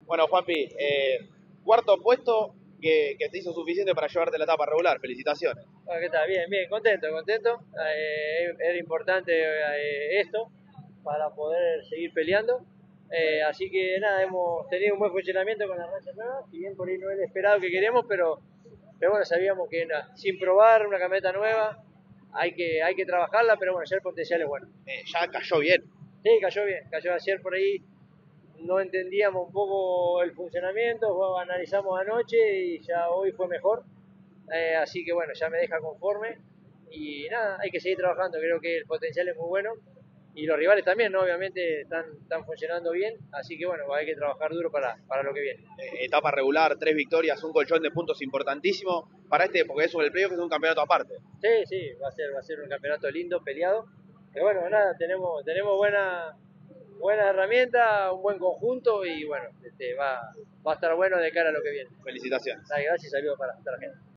Bueno, Juanpi, cuarto puesto que te hizo suficiente para llevarte la etapa regular. Felicitaciones. Bueno, ¿qué tal? Bien, bien, contento, contento. Era importante esto para poder seguir peleando. Así que nada, hemos tenido un buen funcionamiento con la racha nueva, si bien por ahí no es el esperado que queremos, pero bueno, sabíamos que sin probar una camioneta nueva hay que trabajarla, pero bueno, ya el potencial es bueno. Ya cayó bien. Sí, cayó bien, cayó ayer por ahí, no entendíamos un poco el funcionamiento, analizamos anoche y ya hoy fue mejor. Así que bueno, ya me deja conforme y nada, hay que seguir trabajando, creo que el potencial es muy bueno y los rivales también, ¿no? Obviamente están funcionando bien, así que bueno, hay que trabajar duro para lo que viene. Etapa regular, 3 victorias, un colchón de puntos importantísimo para porque eso el playoff es un campeonato aparte. Sí, sí, va a ser un campeonato lindo, peleado, pero bueno, nada, tenemos buena herramienta, un buen conjunto y bueno, va a estar bueno de cara a lo que viene. Felicitaciones. Dale, gracias y saludos para la gente.